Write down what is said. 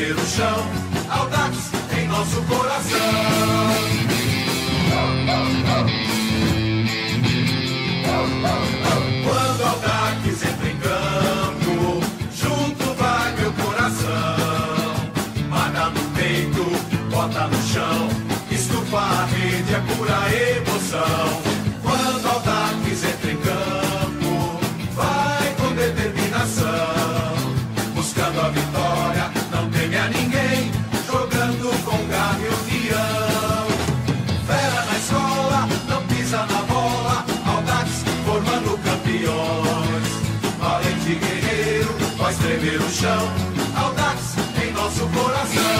tremer o chão, Audax em nosso coração. Quando Audax entra em campo, junto vai meu coração. Marca no peito, bota no chão, estufa a rede, é pura emoção. Quando Audax entra em campo, vai com determinação, buscando a vitória, não teme a ninguém, jogando com garra e união. Fera na escola, não pisa na bola, Audax formando campeões. Valente guerreiro, faz tremer o chão, Audax em nosso coração.